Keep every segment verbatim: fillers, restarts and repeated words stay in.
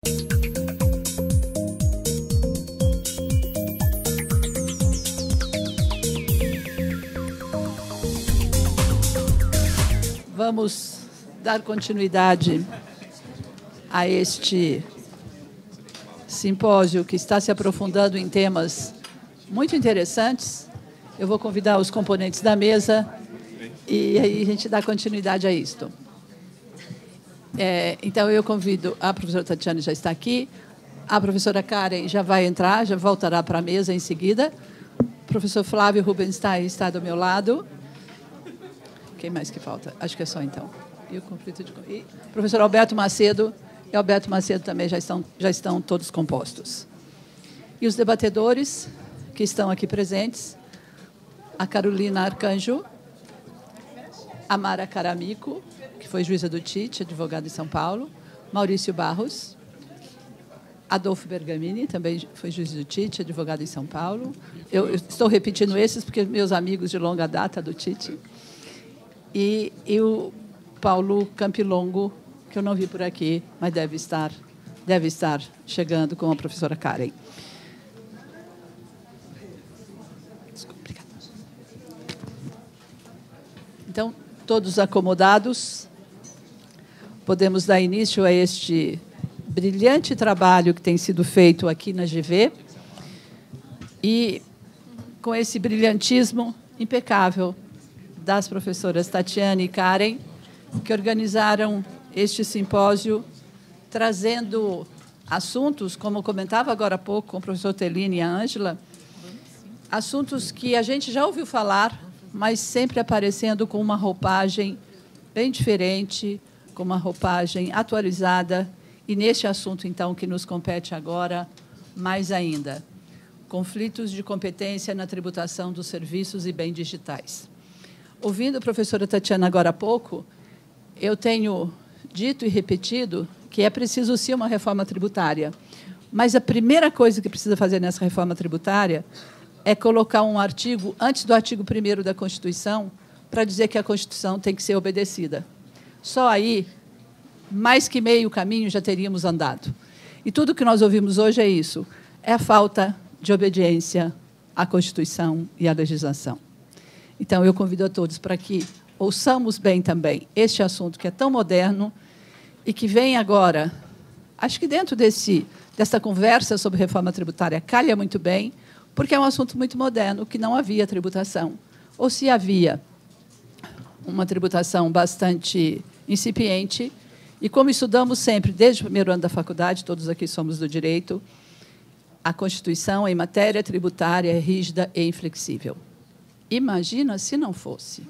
Vamos dar continuidade a este simpósio que está se aprofundando em temas muito interessantes. Eu vou convidar os componentes da mesa e aí a gente dá continuidade a isto. É, então, eu convido, a professora Tatiana já está aqui, a professora Karen já vai entrar, já voltará para a mesa em seguida. O professor Flávio Rubenstein está do meu lado. Quem mais que falta? Acho que é só, então. E o conflito de... E o professor Alberto Macedo e Alberto Macedo também já estão, já estão todos compostos. E os debatedores que estão aqui presentes, a Carolina Arcanjo, a Mara Caramico, que foi juíza do T I T, advogada em São Paulo, Maurício Barros, Adolfo Bergamini, também foi juiz do T I T, advogado em São Paulo. Eu, eu estou repetindo esses porque meus amigos de longa data do T I T. E, e o Paulo Campilongo, que eu não vi por aqui, mas deve estar, deve estar chegando com a professora Karen. Obrigada. Então, todos acomodados, podemos dar início a este brilhante trabalho que tem sido feito aqui na G V e com esse brilhantismo impecável das professoras Tatiana e Karen, que organizaram este simpósio, trazendo assuntos, como comentava agora há pouco com o professor Tellini e a Ângela, assuntos que a gente já ouviu falar, mas sempre aparecendo com uma roupagem bem diferente, com uma roupagem atualizada, e neste assunto, então, que nos compete agora, mais ainda, conflitos de competência na tributação dos serviços e bens digitais. Ouvindo a professora Tatiana agora há pouco, eu tenho dito e repetido que é preciso, sim, uma reforma tributária. Mas a primeira coisa que precisa fazer nessa reforma tributária é colocar um artigo, antes do artigo primeiro da Constituição, para dizer que a Constituição tem que ser obedecida. Só aí, mais que meio caminho, já teríamos andado. E tudo que nós ouvimos hoje é isso, é a falta de obediência à Constituição e à legislação. Então, eu convido a todos para que ouçamos bem também este assunto que é tão moderno e que vem agora, acho que dentro desse, dessa conversa sobre reforma tributária, calha muito bem, porque é um assunto muito moderno, que não havia tributação. Ou se havia uma tributação bastante incipiente, e como estudamos sempre, desde o primeiro ano da faculdade, todos aqui somos do direito, a Constituição, em matéria tributária, é rígida e inflexível. Imagina se não fosse.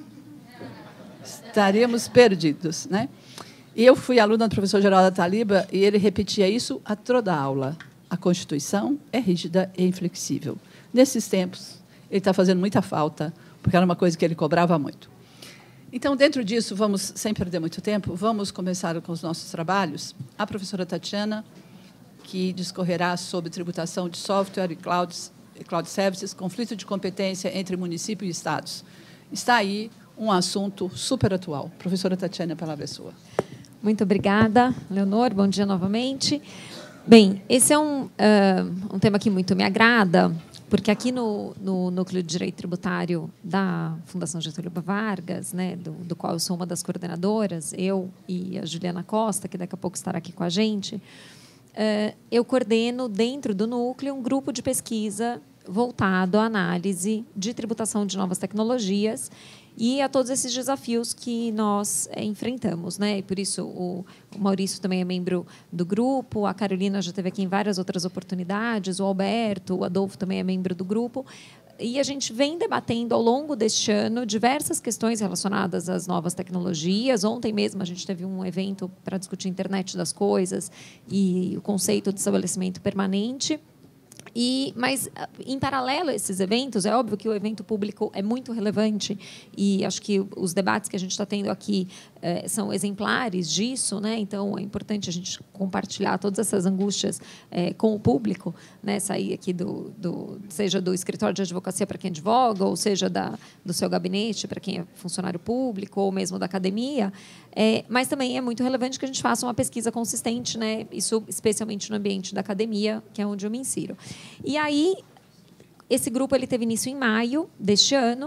Estaríamos perdidos, né? E eu fui aluna do professor Geraldo Taliba e ele repetia isso a toda a aula. A Constituição é rígida e inflexível. Nesses tempos, ele está fazendo muita falta, porque era uma coisa que ele cobrava muito. Então, dentro disso, vamos, sem perder muito tempo, vamos começar com os nossos trabalhos. A professora Tatiana, que discorrerá sobre tributação de software e clouds, Cloud Services, conflito de competência entre municípios e estados. Está aí um assunto super atual. Professora Tatiana, a palavra é sua. Muito obrigada, Leonor. Bom dia novamente. Bem, esse é um, uh, um tema que muito me agrada, porque aqui no, no Núcleo de Direito Tributário da Fundação Getúlio Vargas, né, do, do qual eu sou uma das coordenadoras, eu e a Juliana Costa, que daqui a pouco estará aqui com a gente, uh, eu coordeno, dentro do núcleo, um grupo de pesquisa voltado à análise de tributação de novas tecnologias e a todos esses desafios que nós é, enfrentamos, né? E por isso o, o Maurício também é membro do grupo, a Carolina já esteve aqui em várias outras oportunidades, o Alberto, o Adolfo também é membro do grupo. E a gente vem debatendo ao longo deste ano diversas questões relacionadas às novas tecnologias. Ontem mesmo a gente teve um evento para discutir a internet das coisas e o conceito de estabelecimento permanente. E, mas, em paralelo a esses eventos, é óbvio que o evento público é muito relevante e acho que os debates que a gente está tendo aqui eh, são exemplares disso, né? Então, é importante a gente compartilhar todas essas angústias eh, com o público, né? Sair aqui, do, do, seja do escritório de advocacia para quem advoga, ou seja da, do seu gabinete para quem é funcionário público, ou mesmo da academia. É, mas também é muito relevante que a gente faça uma pesquisa consistente, né? Isso especialmente no ambiente da academia, que é onde eu me insiro. E aí, esse grupo ele teve início em maio deste ano,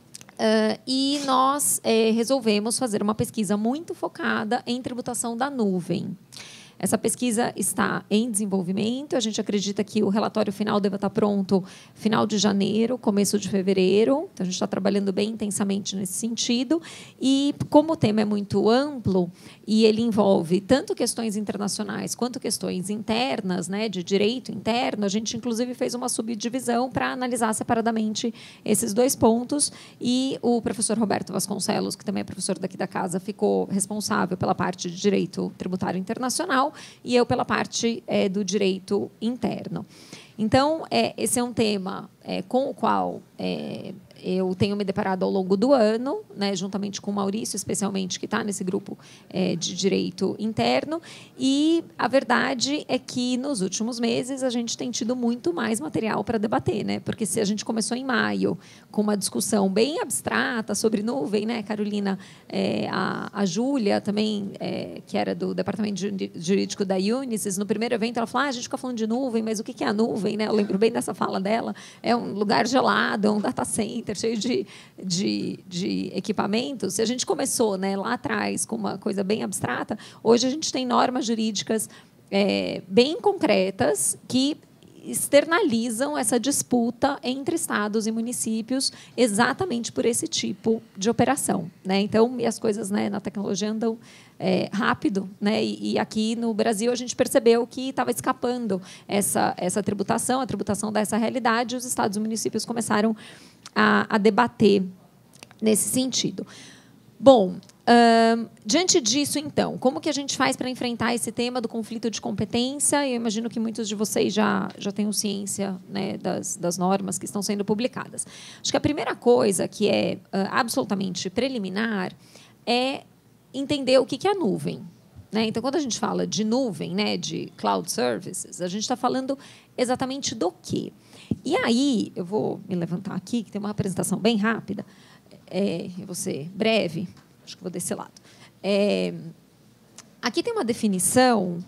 uh, e nós é, resolvemos fazer uma pesquisa muito focada em tributação da nuvem. Essa pesquisa está em desenvolvimento. A gente acredita que o relatório final deva estar pronto final de janeiro, começo de fevereiro. Então, a gente está trabalhando bem intensamente nesse sentido. E, como o tema é muito amplo e ele envolve tanto questões internacionais quanto questões internas, né, de direito interno, a gente, inclusive, fez uma subdivisão para analisar separadamente esses dois pontos. E o professor Roberto Vasconcelos, que também é professor daqui da casa, ficou responsável pela parte de direito tributário internacional, e eu pela parte é, do direito interno. Então, é, esse é um tema é, com o qual é, eu tenho me deparado ao longo do ano, né, juntamente com o Maurício, especialmente, que está nesse grupo é, de direito interno. E a verdade é que, nos últimos meses, a gente tem tido muito mais material para debater, né? Porque se a gente começou em maio com uma discussão bem abstrata sobre nuvem, né, Carolina, é, a, a Júlia também, é, que era do departamento jurídico da Unisys, no primeiro evento ela falou: ah, a gente fica falando de nuvem, mas o que é a nuvem? Né? Eu lembro bem dessa fala dela. É um lugar gelado, é um data center cheio de, de, de equipamentos. Se a gente começou, né, lá atrás com uma coisa bem abstrata, hoje a gente tem normas jurídicas é, bem concretas que externalizam essa disputa entre estados e municípios exatamente por esse tipo de operação, né? Então, e as coisas, né, na tecnologia andam é, rápido, né? E, e aqui no Brasil a gente percebeu que estava escapando essa, essa tributação, a tributação dessa realidade, e os estados e municípios começaram a, a debater nesse sentido. Bom, Uh, diante disso, então, como que a gente faz para enfrentar esse tema do conflito de competência? Eu imagino que muitos de vocês já, já tenham ciência, né, das, das normas que estão sendo publicadas. Acho que a primeira coisa que é uh, absolutamente preliminar é entender o que, que é a nuvem. Né? Então, quando a gente fala de nuvem, né, de cloud services, a gente está falando exatamente do quê? E aí, eu vou me levantar aqui, que tem uma apresentação bem rápida, é, eu vou ser breve. Acho que vou desse lado. É, aqui tem uma definição,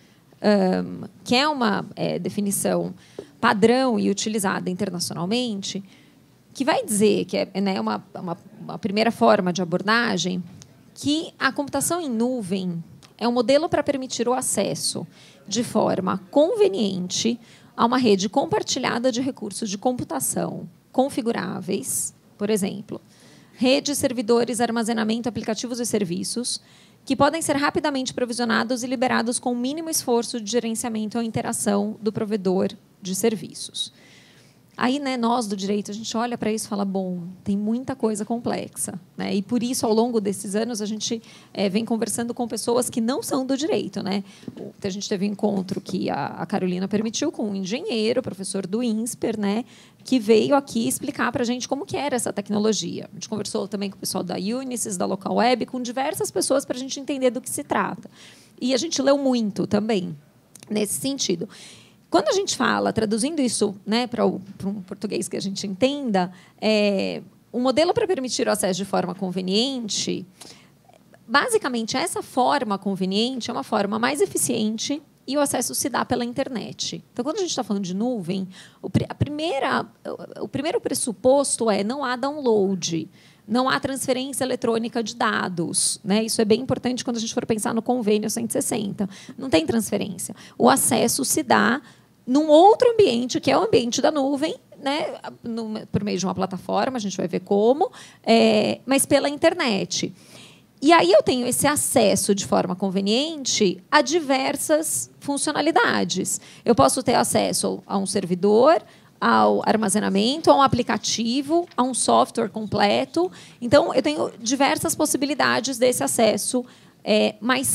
um, que é uma é, definição padrão e utilizada internacionalmente, que vai dizer, que é, né, uma, uma, uma primeira forma de abordagem, que a computação em nuvem é um modelo para permitir o acesso de forma conveniente a uma rede compartilhada de recursos de computação configuráveis, por exemplo, redes, servidores, armazenamento, aplicativos e serviços, que podem ser rapidamente provisionados e liberados com o mínimo esforço de gerenciamento ou interação do provedor de serviços. Aí, né, nós do direito, a gente olha para isso e fala, bom, tem muita coisa complexa. Né? E, por isso, ao longo desses anos, a gente é, vem conversando com pessoas que não são do direito. Né? A gente teve um encontro que a, a Carolina permitiu com um engenheiro, professor do INSPER, né, que veio aqui explicar para a gente como que era essa tecnologia. A gente conversou também com o pessoal da Unisys, da Local Web, com diversas pessoas para a gente entender do que se trata. E a gente leu muito também nesse sentido. Quando a gente fala, traduzindo isso, né, para um português que a gente entenda, é, um modelo para permitir o acesso de forma conveniente, basicamente, essa forma conveniente é uma forma mais eficiente e o acesso se dá pela internet. Então, quando a gente está falando de nuvem, o, a primeira, o primeiro pressuposto é não há download, não há transferência eletrônica de dados. Né? Isso é bem importante quando a gente for pensar no convênio cento e sessenta. Não tem transferência. O acesso se dá num outro ambiente, que é o ambiente da nuvem, né, no, por meio de uma plataforma, a gente vai ver como, é, mas pela internet. E aí eu tenho esse acesso de forma conveniente a diversas funcionalidades. Eu posso ter acesso a um servidor, ao armazenamento, a um aplicativo, a um software completo. Então, eu tenho diversas possibilidades desse acesso é, mais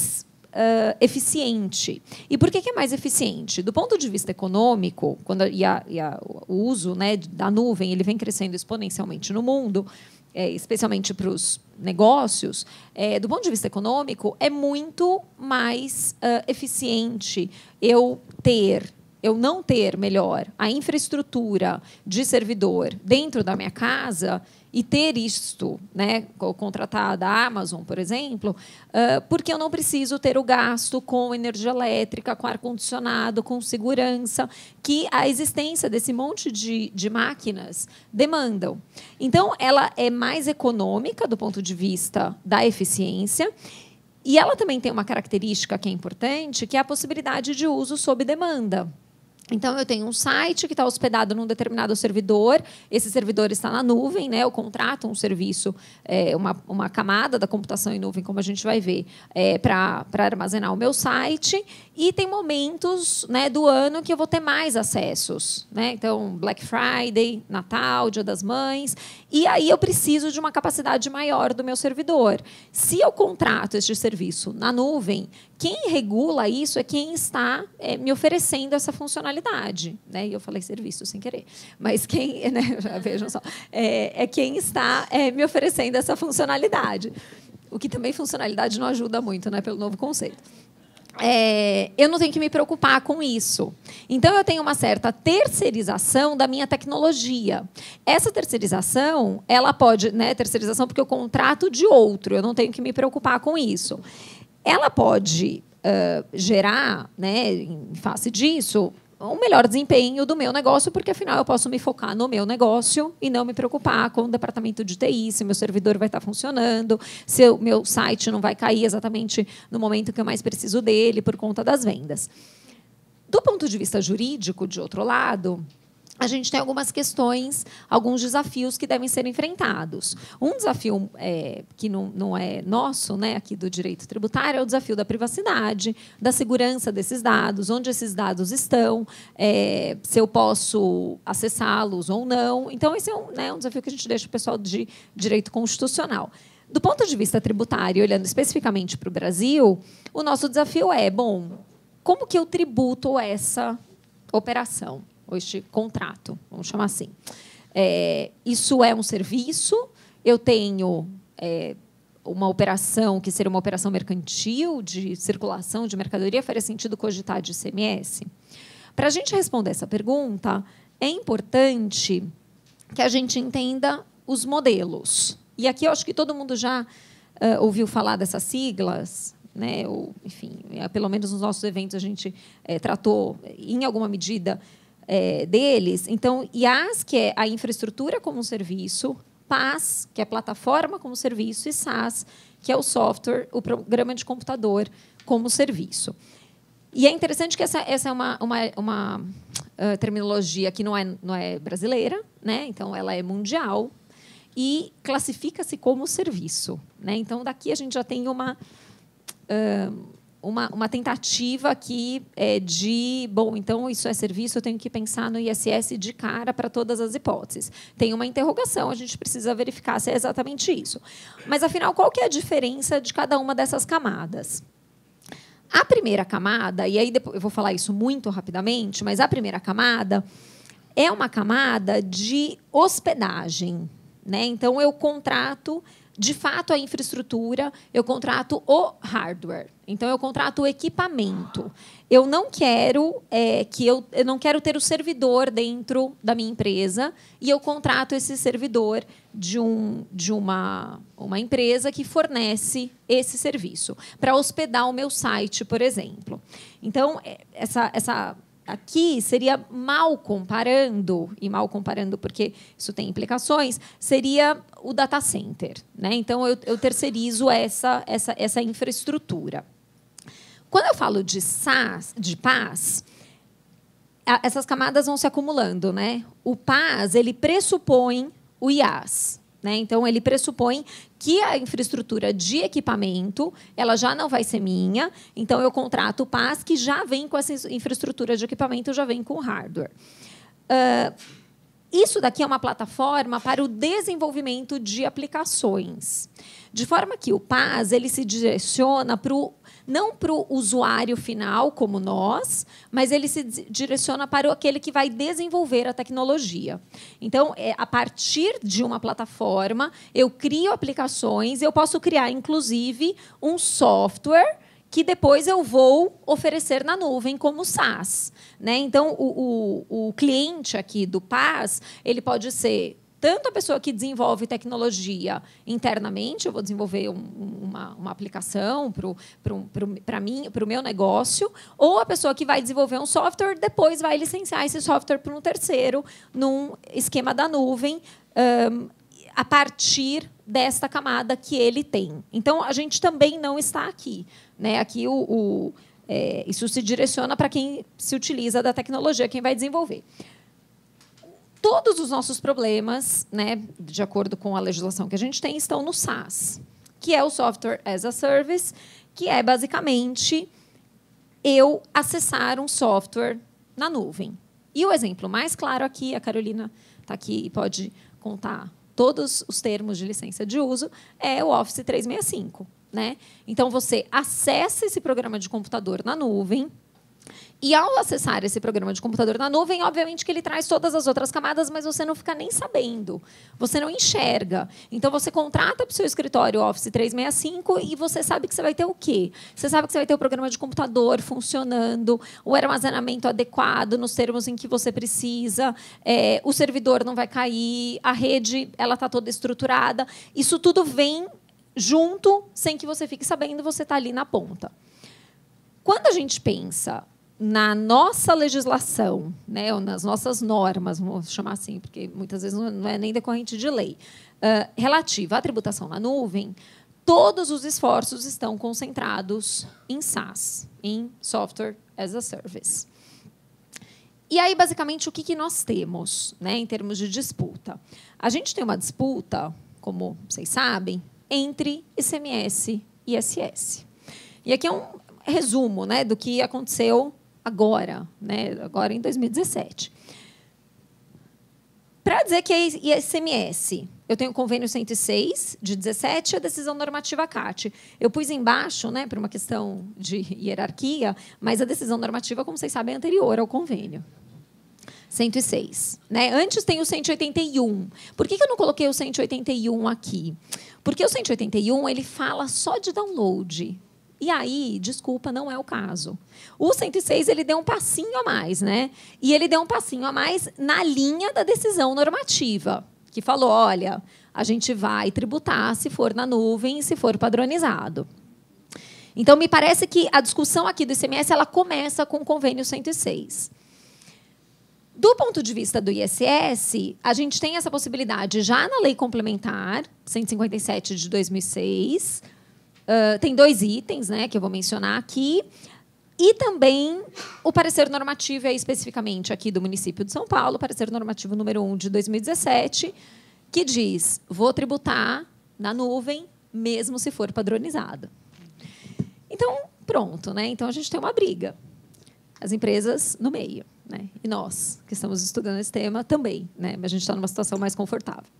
uh, eficiente. E por que, que é mais eficiente? Do ponto de vista econômico, quando a, e a, e a, o uso, né, da nuvem ele vem crescendo exponencialmente no mundo, é, especialmente para os negócios, é, do ponto de vista econômico, é muito mais uh, eficiente eu ter, eu não ter, melhor, a infraestrutura de servidor dentro da minha casa e ter isto, né, contratar da Amazon, por exemplo, uh, porque eu não preciso ter o gasto com energia elétrica, com ar-condicionado, com segurança, que a existência desse monte de, de máquinas demandam. Então, ela é mais econômica do ponto de vista da eficiência, e ela também tem uma característica que é importante, que é a possibilidade de uso sob demanda. Então, eu tenho um site que está hospedado num determinado servidor, esse servidor está na nuvem, né? Eu contrato um serviço, é, uma, uma camada da computação em nuvem, como a gente vai ver, é, para armazenar o meu site, e tem momentos, né, do ano que eu vou ter mais acessos, né? Então, Black Friday, Natal, Dia das Mães, e aí eu preciso de uma capacidade maior do meu servidor. Se eu contrato este serviço na nuvem, quem regula isso é quem está é, me oferecendo essa funcionalidade, né? E eu falei serviço sem querer, mas quem, né, vejam só, é, é quem está é, me oferecendo essa funcionalidade. O que também funcionalidade não ajuda muito, né, pelo novo conceito. É, eu não tenho que me preocupar com isso. Então, eu tenho uma certa terceirização da minha tecnologia. Essa terceirização, ela pode, né, terceirização porque eu contrato de outro, eu não tenho que me preocupar com isso. Ela pode uh, gerar, né, em face disso, um melhor desempenho do meu negócio, porque, afinal, eu posso me focar no meu negócio e não me preocupar com o departamento de T I, se meu servidor vai estar funcionando, se o meu site não vai cair exatamente no momento que eu mais preciso dele por conta das vendas. Do ponto de vista jurídico, de outro lado, a gente tem algumas questões, alguns desafios que devem ser enfrentados. Um desafio é, que não, não é nosso, né, aqui do direito tributário, é o desafio da privacidade, da segurança desses dados, onde esses dados estão, é, se eu posso acessá-los ou não. Então, esse é um, né, um desafio que a gente deixa o pessoal de direito constitucional. Do ponto de vista tributário, olhando especificamente para o Brasil, o nosso desafio é, bom, como que eu tributo essa operação? Ou este contrato, vamos chamar assim. É, isso é um serviço, eu tenho é, uma operação que seria uma operação mercantil de circulação de mercadoria, faria sentido cogitar de I C M S? Para a gente responder essa pergunta, é importante que a gente entenda os modelos. E aqui eu acho que todo mundo já uh, ouviu falar dessas siglas, né? Ou, enfim, pelo menos nos nossos eventos a gente é, tratou, em alguma medida, É, deles. Então, IaaS, que é a infraestrutura como serviço, PaaS, que é a plataforma como serviço, e SaaS, que é o software, o programa de computador como serviço. E é interessante que essa, essa é uma, uma, uma uh, terminologia que não é, não é brasileira, né? Então, ela é mundial e classifica-se como serviço, né? Então, daqui a gente já tem uma... Uh, Uma, uma tentativa aqui é, de, bom, então isso é serviço, eu tenho que pensar no I S S de cara para todas as hipóteses. Tem uma interrogação, a gente precisa verificar se é exatamente isso. Mas, afinal, qual que é a diferença de cada uma dessas camadas? A primeira camada, e aí depois, eu vou falar isso muito rapidamente, mas a primeira camada é uma camada de hospedagem, né? Então, eu contrato, de fato, a infraestrutura, eu contrato o hardware. Então, eu contrato o equipamento. Eu não quero é, que eu, eu não quero ter o servidor dentro da minha empresa e eu contrato esse servidor de, um, de uma, uma empresa que fornece esse serviço para hospedar o meu site, por exemplo. Então, essa, essa aqui seria mal comparando, e mal comparando porque isso tem implicações, seria o data center, né? Então, eu, eu terceirizo essa, essa, essa infraestrutura. Quando eu falo de SaaS, de PaaS, essas camadas vão se acumulando, né? O PaaS, ele pressupõe o IaaS, né? Então, ele pressupõe que a infraestrutura de equipamento ela já não vai ser minha, então eu contrato o PaaS que já vem com essa infraestrutura de equipamento, já vem com hardware. Uh, isso daqui é uma plataforma para o desenvolvimento de aplicações, de forma que o PaaS ele se direciona para o não para o usuário final, como nós, mas ele se direciona para aquele que vai desenvolver a tecnologia. Então, é, a partir de uma plataforma, eu crio aplicações, eu posso criar, inclusive, um software que depois eu vou oferecer na nuvem como SaaS. Né? Então, o, o, o cliente aqui do PaaS, ele pode ser tanto a pessoa que desenvolve tecnologia internamente, eu vou desenvolver um, uma, uma aplicação para mim, para o meu negócio, ou a pessoa que vai desenvolver um software, depois vai licenciar esse software para um terceiro, num esquema da nuvem, um, a partir desta camada que ele tem. Então, a gente também não está aqui. Né? Aqui, o, o, é, isso se direciona para quem se utiliza da tecnologia, quem vai desenvolver. Todos os nossos problemas, né, de acordo com a legislação que a gente tem, estão no SaaS, que é o Software as a Service, que é, basicamente, eu acessar um software na nuvem. E o exemplo mais claro aqui, a Carolina está aqui e pode contar todos os termos de licença de uso, é o Office trezentos e sessenta e cinco. Né? Então, você acessa esse programa de computador na nuvem, e, ao acessar esse programa de computador na nuvem, obviamente que ele traz todas as outras camadas, mas você não fica nem sabendo. Você não enxerga. Então, você contrata para o seu escritório o Office trezentos e sessenta e cinco e você sabe que você vai ter o quê? Você sabe que você vai ter o programa de computador funcionando, o armazenamento adequado nos termos em que você precisa, é, o servidor não vai cair, a rede ela está toda estruturada. Isso tudo vem junto, sem que você fique sabendo, você está ali na ponta. Quando a gente pensa na nossa legislação, né, ou nas nossas normas, vamos chamar assim, porque muitas vezes não é nem decorrente de lei, uh, relativa à tributação na nuvem, todos os esforços estão concentrados em SaaS, em Software as a Service. E aí, basicamente, o que, que nós temos, né, em termos de disputa? A gente tem uma disputa, como vocês sabem, entre I C M S e I S S. E aqui é um resumo, né, do que aconteceu agora, né, agora em dois mil e dezessete. Para dizer que é I C M S, eu tenho o convênio cento e seis, de dezessete, e a decisão normativa C A T. Eu pus embaixo, né, por uma questão de hierarquia, mas a decisão normativa, como vocês sabem, é anterior ao convênio. cento e seis. Né? Antes tem o cento e oitenta e um. Por que eu não coloquei o cento e oitenta e um aqui? Porque o cento e oitenta e um ele fala só de download. E aí, desculpa, não é o caso. O cento e seis ele deu um passinho a mais, né? E ele deu um passinho a mais na linha da decisão normativa, que falou, olha, a gente vai tributar se for na nuvem e se for padronizado. Então, me parece que a discussão aqui do I C M S ela começa com o convênio cento e seis. Do ponto de vista do I S S, a gente tem essa possibilidade já na Lei Complementar cento e cinquenta e sete de dois mil e seis. Uh, tem dois itens, né, que eu vou mencionar aqui. E também o parecer normativo, é especificamente aqui do município de São Paulo, parecer normativo número um de dois mil e dezessete, que diz, vou tributar na nuvem, mesmo se for padronizado. Então, pronto. Né? Então, a gente tem uma briga. As empresas no meio. Né? E nós, que estamos estudando esse tema, também. Né? Mas a gente está numa situação mais confortável.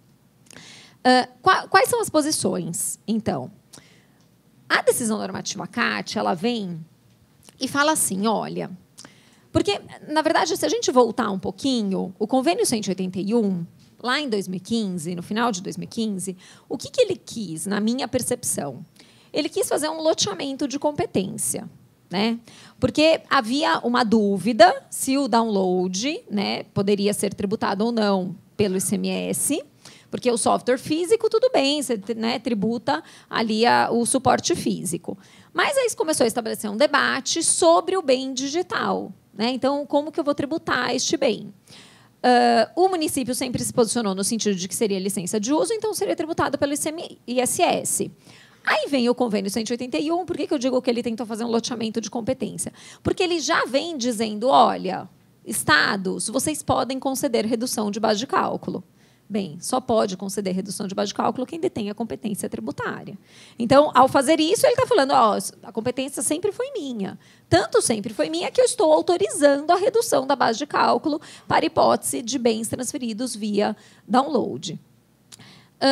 Uh, quais são as posições, então? A decisão normativa C A T ela vem e fala assim, olha... Porque, na verdade, se a gente voltar um pouquinho, o convênio cento e oitenta e um, lá em dois mil e quinze, no final de dois mil e quinze, o que, que ele quis, na minha percepção? Ele quis fazer um loteamento de competência. Né? Porque havia uma dúvida se o download, né, poderia ser tributado ou não pelo I C M S, porque o software físico, tudo bem, você, né, tributa ali a, o suporte físico. Mas aí começou a estabelecer um debate sobre o bem digital. Né? Então, como que eu vou tributar este bem? Uh, o município sempre se posicionou no sentido de que seria licença de uso, então seria tributado pelo I S S. Aí vem o convênio cento e oitenta e um. Por que que eu digo que ele tentou fazer um loteamento de competência? Porque ele já vem dizendo, olha, estados, vocês podem conceder redução de base de cálculo. Bem, só pode conceder redução de base de cálculo quem detém a competência tributária. Então, ao fazer isso, ele está falando, ó, a competência sempre foi minha. Tanto sempre foi minha que eu estou autorizando a redução da base de cálculo para hipótese de bens transferidos via download. Uh,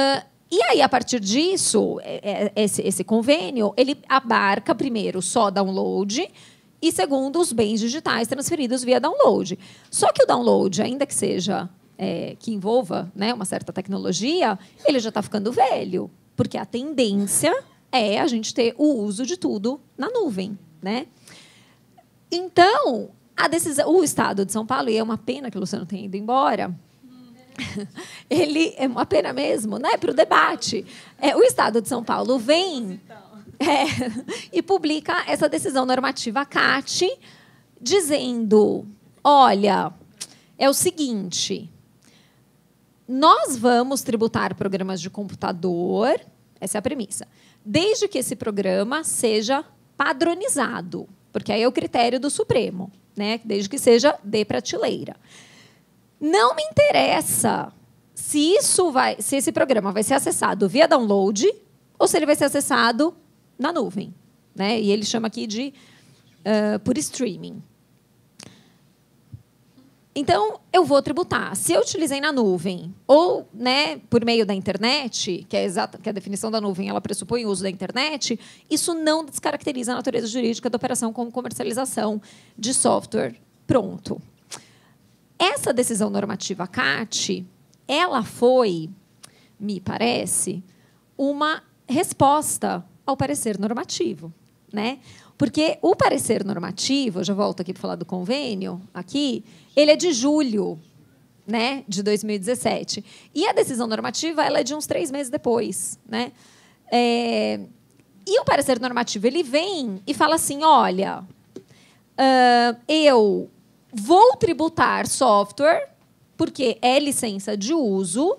E aí, a partir disso, esse, esse convênio, ele abarca, primeiro, só download e, segundo, os bens digitais transferidos via download. Só que o download, ainda que seja, é, que envolva, né, uma certa tecnologia, ele já está ficando velho, porque a tendência é a gente ter o uso de tudo na nuvem, né? Então, a decisão, o Estado de São Paulo, e é uma pena que o Luciano tenha ido embora, ele é uma pena mesmo, né, para o debate. É, o Estado de São Paulo vem é, e publica essa decisão normativa C A T, dizendo: olha, é o seguinte, nós vamos tributar programas de computador, essa é a premissa, desde que esse programa seja padronizado, porque aí é o critério do Supremo, né, desde que seja de prateleira. Não me interessa se, isso vai, se esse programa vai ser acessado via download ou se ele vai ser acessado na nuvem, né? E ele chama aqui de uh, por streaming. Então, eu vou tributar. Se eu utilizei na nuvem ou, né, por meio da internet, que é, exata, que a definição da nuvem ela pressupõe o uso da internet, isso não descaracteriza a natureza jurídica da operação como comercialização de software pronto. Essa decisão normativa C A T, ela foi, me parece, uma resposta ao parecer normativo, né? Porque o parecer normativo, eu já volto aqui para falar do convênio, aqui, ele é de julho, né, de dois mil e dezessete. E a decisão normativa ela é de uns três meses depois, né? É, e o parecer normativo ele vem e fala assim: olha, uh, eu vou tributar software, porque é licença de uso,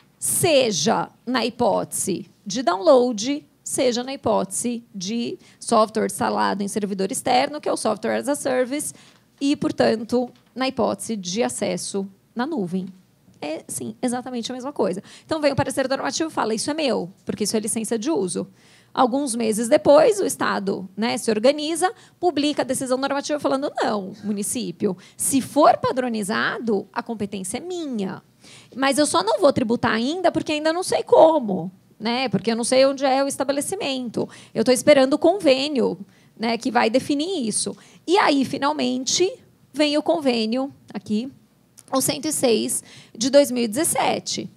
seja na hipótese de download, seja na hipótese de software instalado em servidor externo, que é o Software as a Service, e, portanto, na hipótese de acesso na nuvem. É, sim, exatamente a mesma coisa. Então, vem o parecer normativo e fala: isso é meu, porque isso é licença de uso. Alguns meses depois, o Estado, né, se organiza, publica a decisão normativa falando: não, município, se for padronizado, a competência é minha. Mas eu só não vou tributar ainda porque ainda não sei como, né, porque eu não sei onde é o estabelecimento. Eu estou esperando o convênio, né, que vai definir isso. E aí, finalmente, vem o convênio, aqui, o cento e seis de dois mil e dezessete.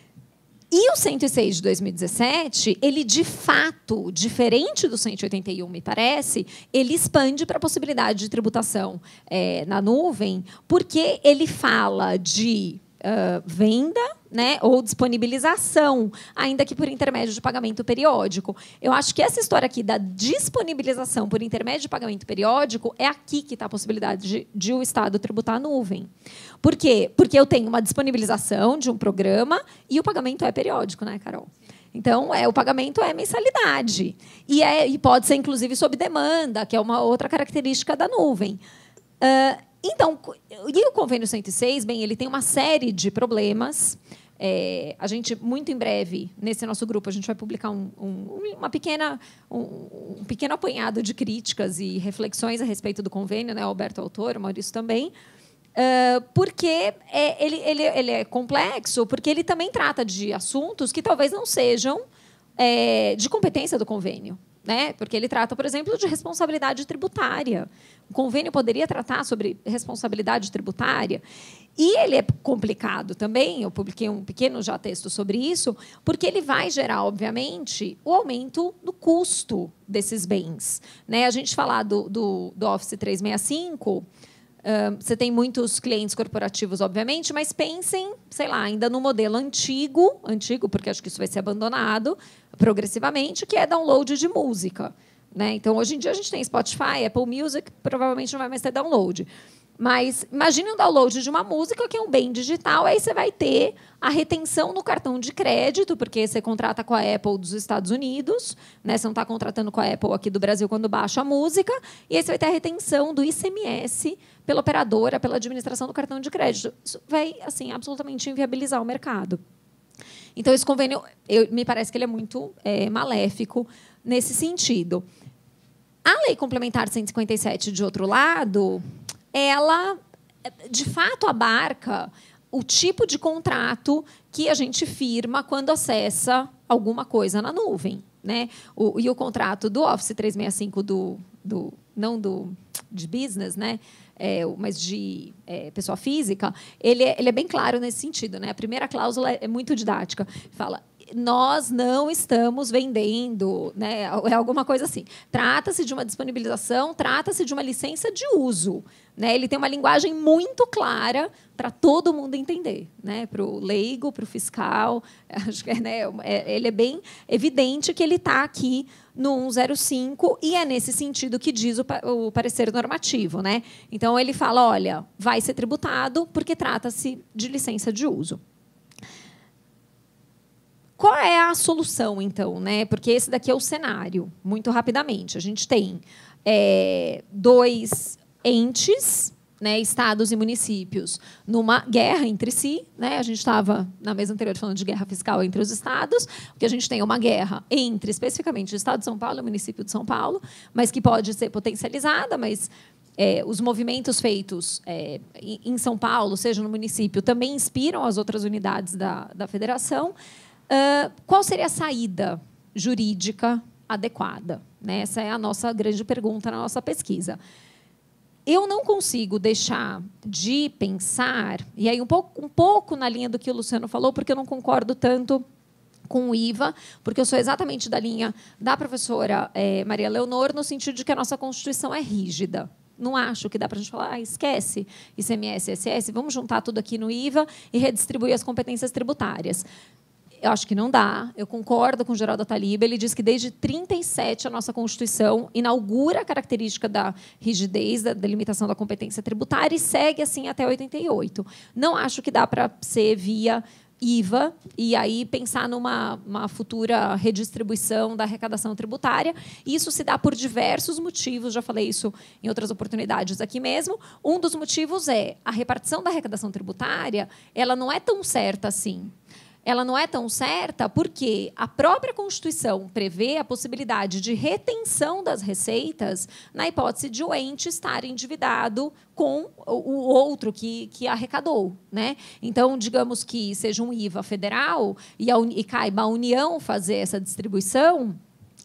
E o cento e seis de dois mil e dezessete, ele, de fato, diferente do cento e oitenta e um, me parece, ele expande para a possibilidade de tributação é, na nuvem, porque ele fala de uh, venda, né, ou disponibilização, ainda que por intermédio de pagamento periódico. Eu acho que essa história aqui da disponibilização por intermédio de pagamento periódico é aqui que está a possibilidade de, de o Estado tributar a nuvem. Por quê? Porque eu tenho uma disponibilização de um programa e o pagamento é periódico, né, Carol? Então, é, o pagamento é mensalidade. E, é, e pode ser, inclusive, sob demanda, que é uma outra característica da nuvem. Uh, então, e o convênio cento e seis, bem, ele tem uma série de problemas. É, a gente, muito em breve, nesse nosso grupo, a gente vai publicar um, um, uma pequena, um, um pequeno apanhado de críticas e reflexões a respeito do convênio, né? O Alberto é autor, o Maurício também. Uh, porque é, ele, ele, ele é complexo, porque ele também trata de assuntos que talvez não sejam é, de competência do convênio, né? Porque ele trata, por exemplo, de responsabilidade tributária. O convênio poderia tratar sobre responsabilidade tributária. E ele é complicado também, eu publiquei um pequeno já texto sobre isso, porque ele vai gerar, obviamente, o aumento do custo desses bens, né? A gente falar do, do, do Office trezentos e sessenta e cinco... Uh, você tem muitos clientes corporativos, obviamente, mas pensem, sei lá, ainda no modelo antigo, antigo, porque acho que isso vai ser abandonado progressivamente, que é download de música, né? Então, hoje em dia, a gente tem Spotify, Apple Music, provavelmente não vai mais ter download. Mas imagine um download de uma música que é um bem digital, aí você vai ter a retenção no cartão de crédito, porque você contrata com a Apple dos Estados Unidos, né? Você não está contratando com a Apple aqui do Brasil quando baixa a música, e aí você vai ter a retenção do I C M S pela operadora, pela administração do cartão de crédito. Isso vai, assim, absolutamente inviabilizar o mercado. Então, esse convênio, eu, me parece que ele é muito é, maléfico nesse sentido. A Lei Complementar cento e cinquenta e sete, de outro lado, ela, de fato, abarca o tipo de contrato que a gente firma quando acessa alguma coisa na nuvem, né? O, e o contrato do Office trezentos e sessenta e cinco, do, do, não do, de business, né? É, mas de é, pessoa física, ele é, ele é bem claro nesse sentido, né? A primeira cláusula é muito didática. Fala, nós não estamos vendendo, né? É alguma coisa assim. Trata-se de uma disponibilização, trata-se de uma licença de uso. Né? Ele tem uma linguagem muito clara para todo mundo entender, né? Para o leigo, para o fiscal. Acho que, né? Ele é bem evidente que ele está aqui no cento e cinco, e é nesse sentido que diz o, o parecer normativo. Né? Então, ele fala, olha, vai ser tributado porque trata-se de licença de uso. Qual é a solução, então? Né? Porque esse daqui é o cenário, muito rapidamente. A gente tem é, dois entes, né, estados e municípios, numa guerra entre si. Né? A gente estava, na mesa anterior, falando de guerra fiscal entre os estados, porque a gente tem uma guerra entre, especificamente, o estado de São Paulo e o município de São Paulo, mas que pode ser potencializada, mas... É, os movimentos feitos é, em São Paulo, seja no município, também inspiram as outras unidades da, da federação. Uh, qual seria a saída jurídica adequada? Né? Essa é a nossa grande pergunta na nossa pesquisa. Eu não consigo deixar de pensar, e aí um pouco, um pouco na linha do que o Luciano falou, porque eu não concordo tanto com o I V A, porque eu sou exatamente da linha da professora é, Maria Leonor, no sentido de que a nossa Constituição é rígida. Não acho que dá para a gente falar, ah, esquece I C M S e I S S, vamos juntar tudo aqui no I V A e redistribuir as competências tributárias. Eu acho que não dá. Eu concordo com o Geraldo Ataliba. Ele diz que, desde trinta e sete, a nossa Constituição inaugura a característica da rigidez, da delimitação da competência tributária, e segue assim até oitenta e oito. Não acho que dá para ser via I V A e aí pensar numa uma futura redistribuição da arrecadação tributária. Isso se dá por diversos motivos, já falei isso em outras oportunidades aqui mesmo. Um dos motivos é a repartição da arrecadação tributária, ela não é tão certa assim. Ela não é tão certa porque a própria Constituição prevê a possibilidade de retenção das receitas na hipótese de o ente estar endividado com o outro que, que arrecadou. Né? Então, digamos que seja um I V A federal e, a, e caiba a União fazer essa distribuição.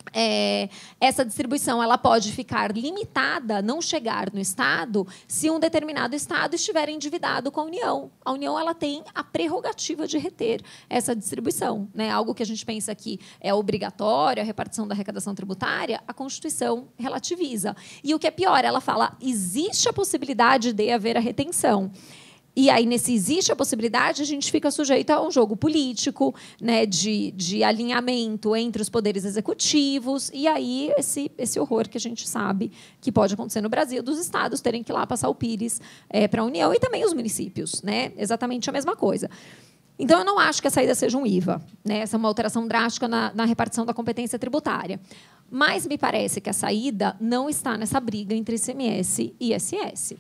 É, essa distribuição ela pode ficar limitada, não chegar no Estado, se um determinado Estado estiver endividado com a União. A União ela tem a prerrogativa de reter essa distribuição. Né? Algo que a gente pensa que é obrigatório, a repartição da arrecadação tributária, a Constituição relativiza. E o que é pior, ela fala, existe a possibilidade de haver a retenção. E aí, nesse existe a possibilidade, a gente fica sujeito a um jogo político, né, de, de alinhamento entre os poderes executivos, e aí esse, esse horror que a gente sabe que pode acontecer no Brasil, dos estados terem que ir lá passar o pires é, para a União, e também os municípios. Né, exatamente a mesma coisa. Então, eu não acho que a saída seja um I V A. Né, essa é uma alteração drástica na, na repartição da competência tributária. Mas me parece que a saída não está nessa briga entre I C M S e I S S.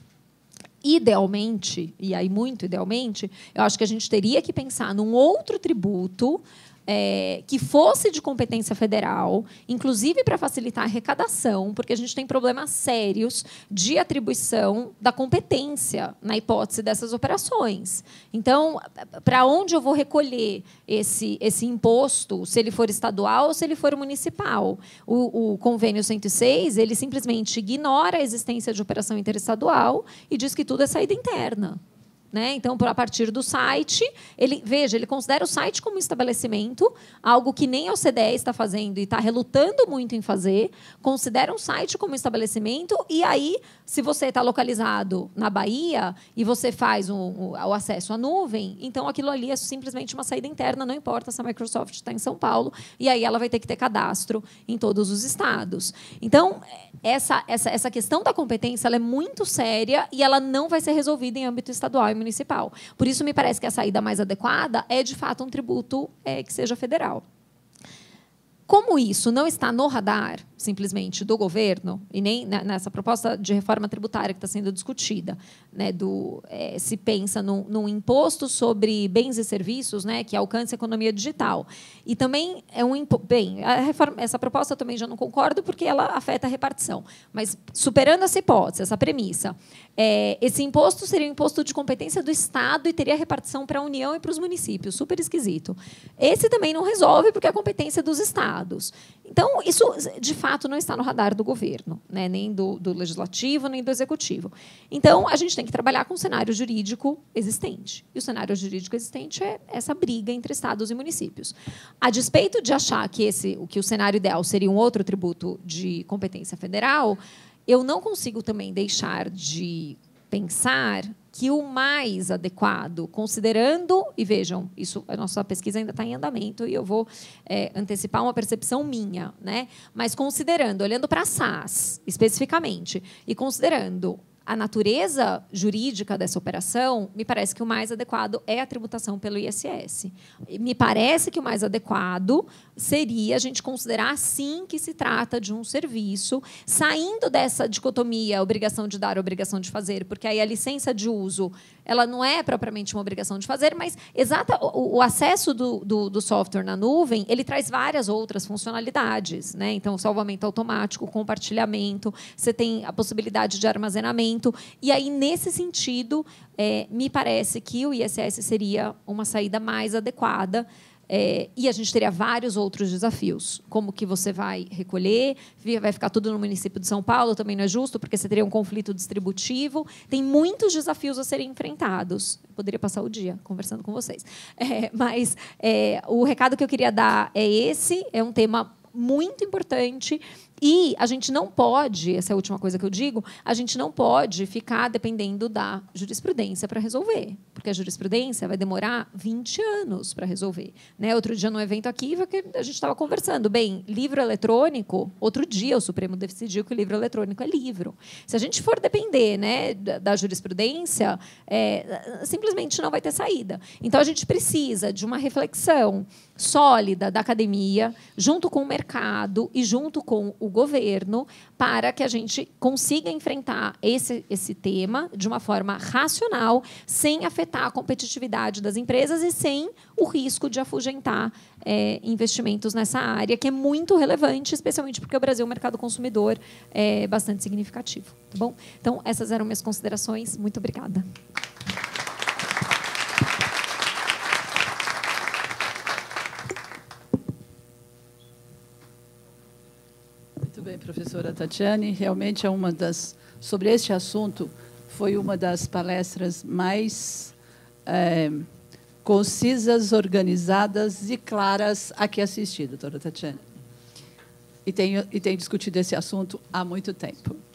Idealmente, e aí muito idealmente, eu acho que a gente teria que pensar num outro tributo é, que fosse de competência federal, inclusive para facilitar a arrecadação, porque a gente tem problemas sérios de atribuição da competência na hipótese dessas operações. Então, para onde eu vou recolher esse, esse imposto, se ele for estadual ou se ele for municipal? O, o convênio cento e seis, ele simplesmente ignora a existência de operação interestadual e diz que tudo é saída interna. Né? Então, a partir do site, ele, veja, ele considera o site como um estabelecimento, algo que nem a O C D E está fazendo e está relutando muito em fazer, considera um site como um estabelecimento, e aí, se você está localizado na Bahia e você faz um, um, o acesso à nuvem, então aquilo ali é simplesmente uma saída interna, não importa se a Microsoft está em São Paulo, e aí ela vai ter que ter cadastro em todos os estados. Então, essa, essa, essa questão da competência ela é muito séria e ela não vai ser resolvida em âmbito estadual e municipal. Por isso, me parece que a saída mais adequada é, de fato, um tributo é, que seja federal. como isso não está no radar, simplesmente, do governo, e nem nessa proposta de reforma tributária que está sendo discutida, né, do, é, se pensa num, num imposto sobre bens e serviços, né, que alcance a economia digital. E também é um... Bem, a reforma, essa proposta eu também já não concordo, porque ela afeta a repartição. Mas, superando essa hipótese, essa premissa, é, esse imposto seria um imposto de competência do Estado e teria repartição para a União e para os municípios. Super esquisito. Esse também não resolve, porque é a competência dos Estados. Então, isso, de fato, não está no radar do governo, né? Nem do, do legislativo, nem do executivo. Então, a gente tem que trabalhar com o cenário jurídico existente. E o cenário jurídico existente é essa briga entre estados e municípios. A despeito de achar que, esse, que o cenário ideal seria um outro tributo de competência federal, eu não consigo também deixar de pensar que o mais adequado, considerando, e vejam, isso, a nossa pesquisa ainda está em andamento e eu vou é, antecipar uma percepção minha, né? Mas considerando, olhando para a S A S especificamente, e considerando a natureza jurídica dessa operação, me parece que o mais adequado é a tributação pelo I S S. Me parece que o mais adequado seria a gente considerar, sim, que se trata de um serviço, saindo dessa dicotomia, obrigação de dar, obrigação de fazer, porque aí a licença de uso ela não é propriamente uma obrigação de fazer, mas exata, o, o acesso do, do, do software na nuvem ele traz várias outras funcionalidades, né? Então, salvamento automático, compartilhamento, você tem a possibilidade de armazenamento. E aí, nesse sentido, é, me parece que o I S S seria uma saída mais adequada. É, e a gente teria vários outros desafios. Como que você vai recolher? Vai ficar tudo no município de São Paulo? Também não é justo, porque você teria um conflito distributivo. Tem muitos desafios a serem enfrentados. Eu poderia passar o dia conversando com vocês. É, mas é, o recado que eu queria dar é esse. É um tema muito importante. E a gente não pode, essa é a última coisa que eu digo, a gente não pode ficar dependendo da jurisprudência para resolver, porque a jurisprudência vai demorar vinte anos para resolver. Né? Outro dia, num evento aqui, a gente estava conversando. Bem, livro eletrônico, outro dia o Supremo decidiu que o livro eletrônico é livro. Se a gente for depender, né, da, da jurisprudência, é, simplesmente não vai ter saída. Então, a gente precisa de uma reflexão sólida da academia, junto com o mercado e junto com o governo, para que a gente consiga enfrentar esse, esse tema de uma forma racional, sem afetar a competitividade das empresas e sem o risco de afugentar é, investimentos nessa área, que é muito relevante, especialmente porque o Brasil é um mercado consumidor é, bastante significativo. Tá bom? Então, essas eram minhas considerações. Muito obrigada. Muito bem, professora Tatiane. Realmente é uma das, sobre este assunto, foi uma das palestras mais é, concisas, organizadas e claras a que assisti, doutora Tatiane. E tenho, e tenho discutido esse assunto há muito tempo.